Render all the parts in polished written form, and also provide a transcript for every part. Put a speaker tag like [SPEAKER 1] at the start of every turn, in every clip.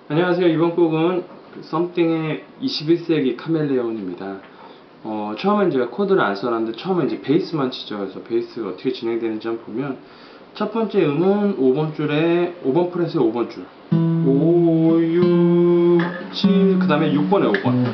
[SPEAKER 1] 안녕하세요. 이번 곡은 썸띵의 21세기 카멜레온입니다. 처음엔 제가 코드를 안 써놨는데 처음에 이제 베이스만 치죠. 그래서 베이스가 어떻게 진행되는지 한번 보면 첫 번째 음은 5번 줄에 5번 프렛의 5번 줄 5, 6, 7 그 다음에 6번에 5번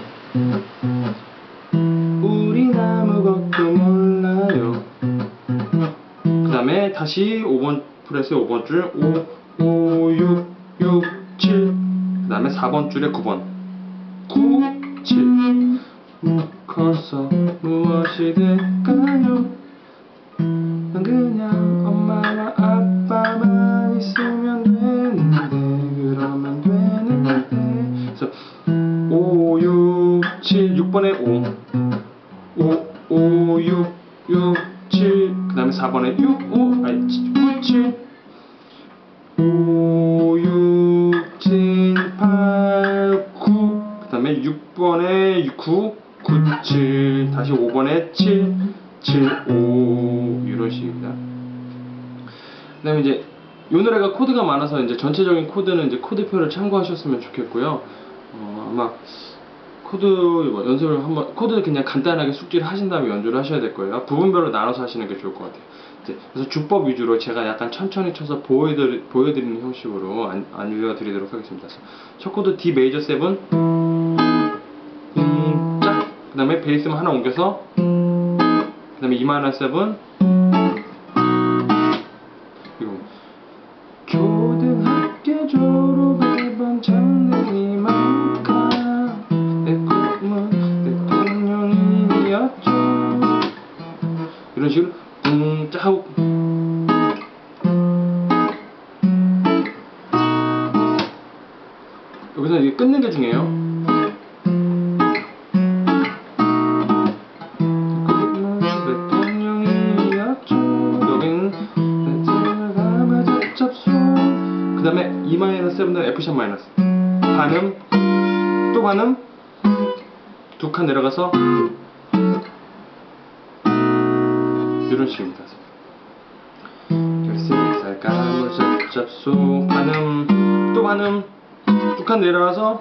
[SPEAKER 1] 우린 아무것도 몰라요. 그 다음에 다시 5번 프렛의 5번 줄 5, 5, 6, 6, 7 그 다음에 4번 줄에 9번 9, 7 커서 무엇이 될까요? 난 그냥 엄마와 아빠만 있으면 되는데 그러면 되는데 그래서 5, 6, 7 6번에 5 5, 6, 6, 7 그 다음에 4번에 6, 5 아니 9, 7 5, 6, 7, 8, 9 그 다음에 6번에 9, 9, 7 다시 5번에 7, 7, 5 이런 식입니다. 그 다음에 이제 이 노래가 코드가 많아서 이제 전체적인 코드는 이제 코드표를 참고하셨으면 좋겠고요. 아마 코드 연습을 한번 코드 그냥 간단하게 숙지를 하신 다음에 연주를 하셔야 될 거예요. 부분별로 나눠서 하시는 게 좋을 것 같아요. 그래서 주법 위주로 제가 약간 천천히 쳐서 보여드리는 형식으로 알려드리도록 하겠습니다. 첫 코드 D 메이저 7 짝, 그 다음에 베이스만 하나 옮겨서 그 다음에 E 마이너 7 그리고 초등학교 졸업앨범 장르니만큼 내 꿈은 대통령이었죠. 이런 식으로 짝 하고 여기서 이제 끊는 게 중요해요. 그 다음에 E 마이너 7 F 샵 마이너스 반음 또 반음 두 칸 내려가서 이런 식입니다. 결승살 까무잡잡소 반음 또 반음 두 칸 내려가서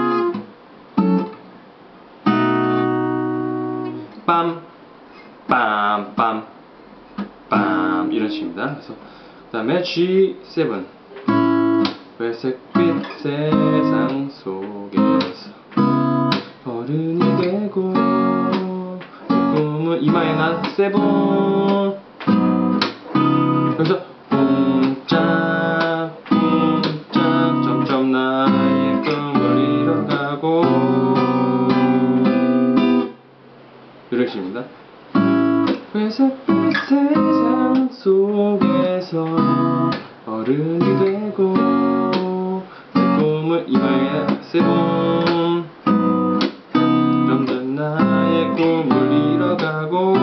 [SPEAKER 1] 빰 빰 빰 빰 이런 식입니다. 그래서 그 다음에 G7 회색빛 세상 속에서 어른이 되고 내 꿈은 E 마이너 7 여기서 쿵짝 쿵짝 점점 나의 꿈을 이뤄가고 이런 식입니다. 회색빛 세상 속에서 어른이 되고 내 꿈을 E 마이너 7 점점 나의 꿈을 이뤄가고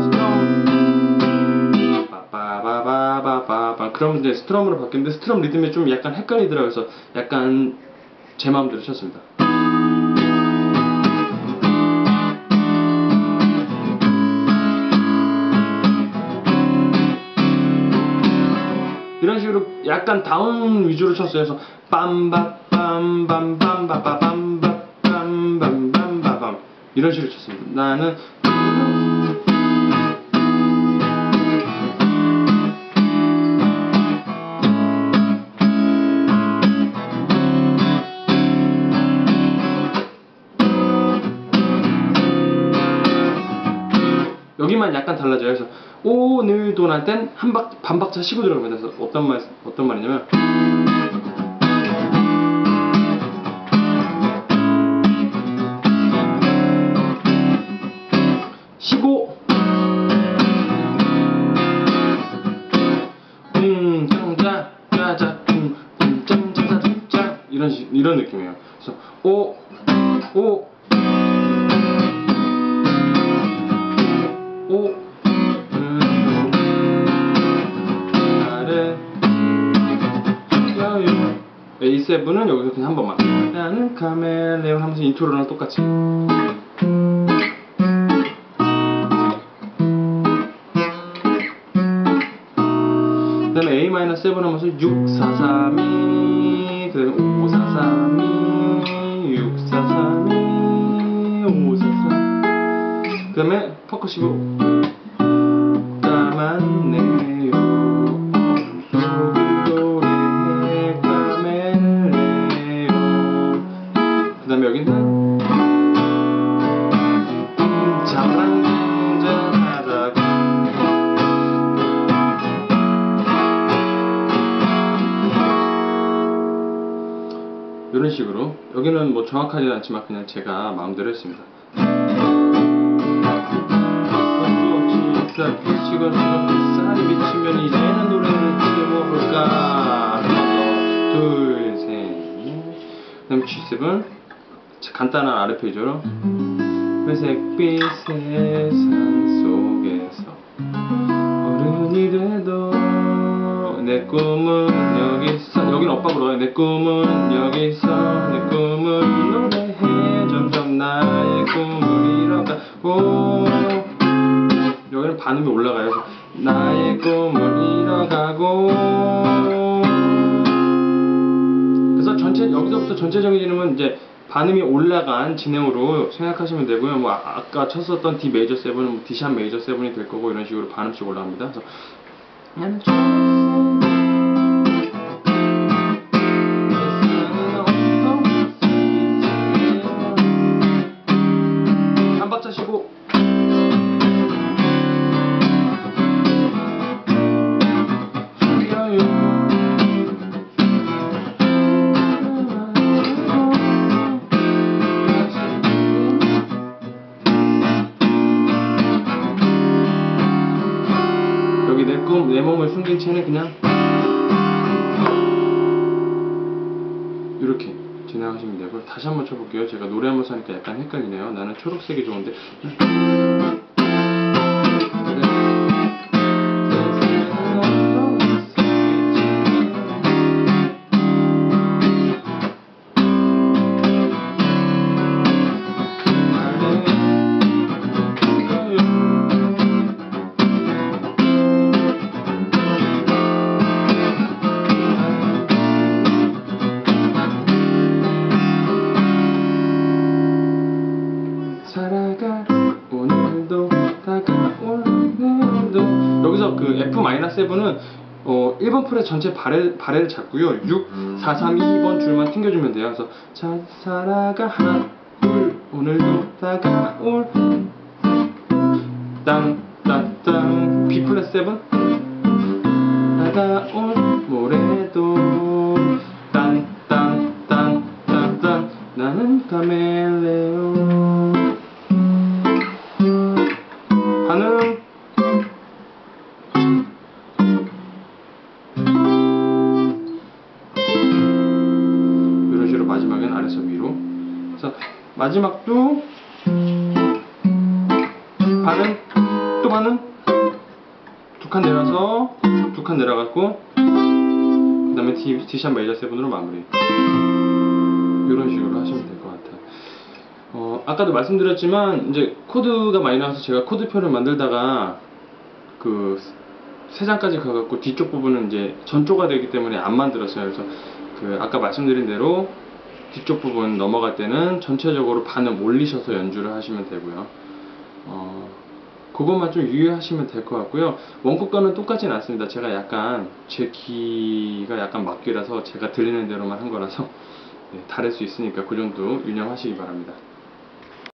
[SPEAKER 1] 빠바바바바바 그럼 이제 스트럼으로 바뀌는데 스트럼 리듬이 좀 약간 헷갈리더라고요. 그래서 약간 제 마음대로 쳤습니다. 이런 식으로 약간 다운 위주로 쳤어요. 그래서 빰바빰빰빰빰빰빰빰빰빰빰 이런 식으로 쳤습니다. 나는 여기만 약간 달라져요. 그래서 오늘도 날 땐 반 박자 쉬고 들어갑니다. 그래서 어떤 말이냐면 쉬고 짱짜짜짜 짱짜짜짜 이런 느낌이에요. 그래서 오 A7은 여기서 그냥 한 번만 나는 카멜레온 하면서 인트로랑 똑같이 그 다음에 A-7 하면서 6, 4, 3, 2 그 다음에 5, 4, 432 6432 543. 그 다음에 퍼커시브 까맣네요 소리로래 까멜레요. 그 다음에 여기는 잠랑잠하다가 이런 식으로. 여기는 뭐 정확하진 않지만 그냥 제가 마음대로 했습니다. 시간 쌀이 미치면 이제는 노래를 들어볼까. 하나 둘셋. 그 다음 G7 간단한 아르페지오로 회색빛 세상 속에서 어른이 돼도 내 꿈은 여기서. 여긴 엇박으로 내 꿈은 여기서 내 꿈은 노래해 점점 나의 꿈을 이뤄가고. 여기는 반음이 올라가요. 나의 꿈을 이뤄가고. 그래서 여기서부터 전체적인 이름은 이제 반음이 올라간 진행으로 생각하시면 되고요. 뭐 아까 쳤었던 D 메이저 7은 뭐 D샵 메이저 7이 될 거고 이런 식으로 반음씩 올라갑니다. 그래서 한 박자 쉬고 여기 내 몸을 숨긴 채는 그냥 이렇게 진행하시면 되고. 다시 한번 쳐볼게요. 제가 노래하면서 하니까 약간 헷갈리네요. 나는 초록색이 좋은데. 살아가 오늘도 다가올 내일도. 여기서 그 F-7은 1번 프렛 전체 바레를 잡고요. 6, 4, 3, 2번 줄만 튕겨주면 돼요. 그래서 잘 살아가 하나 둘 오늘도 다가올 땅땅땅 B 플랫 7 다가올 모레도 딴딴딴딴딴 나는 카멜레온. 반응. 이런 식으로 마지막엔 아래서 위로. 그래서 마지막도 반응 또 반응 두 칸 내려서 두 칸 내려갔고 그 다음에 D샵 메이저 7으로 마무리. 이런 식으로 하시면 될 것 같아요. 아까도 말씀드렸지만 이제 코드가 많이 나와서 제가 코드표를 만들다가 그 3장까지 가갖고 뒤쪽 부분은 이제 전조가 되기 때문에 안 만들었어요. 그래서 그 아까 말씀드린 대로 뒤쪽 부분 넘어갈 때는 전체적으로 반음 올리셔서 연주를 하시면 되고요. 그것만 좀 유의하시면 될 것 같고요. 원곡 거는 똑같진 않습니다. 제가 약간 제 키가 약간 막귀라서 제가 들리는 대로만 한 거라서 네, 다를 수 있으니까 그 정도 유념하시기 바랍니다.